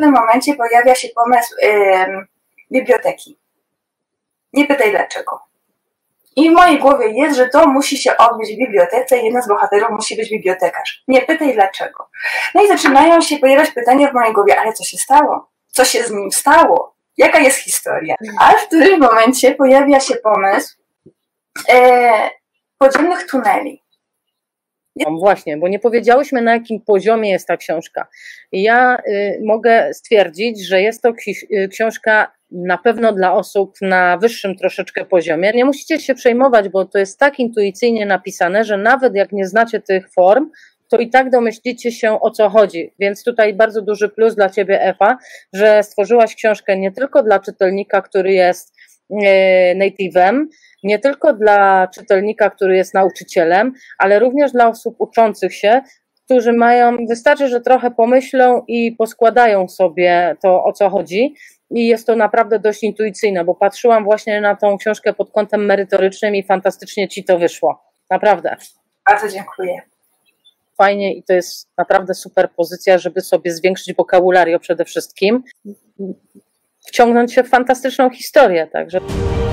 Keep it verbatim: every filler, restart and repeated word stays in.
pewnym momencie pojawia się pomysł yy, biblioteki. Nie pytaj dlaczego. I w mojej głowie jest, że to musi się odbyć w bibliotece i jeden z bohaterów musi być bibliotekarz. Nie pytaj dlaczego. No i zaczynają się pojawiać pytania w mojej głowie, ale co się stało? Co się z nim stało? Jaka jest historia? A w którym momencie pojawia się pomysł e, podziemnych tuneli. Właśnie, bo nie powiedziałyśmy, na jakim poziomie jest ta książka. Ja y, mogę stwierdzić, że jest to książka na pewno dla osób na wyższym troszeczkę poziomie. Nie musicie się przejmować, bo to jest tak intuicyjnie napisane, że nawet jak nie znacie tych form, to i tak domyślicie się, o co chodzi. Więc tutaj bardzo duży plus dla Ciebie, Ewa, że stworzyłaś książkę nie tylko dla czytelnika, który jest native'em, nie tylko dla czytelnika, który jest nauczycielem, ale również dla osób uczących się, którzy mają, wystarczy, że trochę pomyślą i poskładają sobie to, o co chodzi. I jest to naprawdę dość intuicyjne, bo patrzyłam właśnie na tą książkę pod kątem merytorycznym i fantastycznie Ci to wyszło. Naprawdę. Bardzo dziękuję. Fajnie i to jest naprawdę super pozycja, żeby sobie zwiększyć wokabulario przede wszystkim, wciągnąć się w fantastyczną historię, także...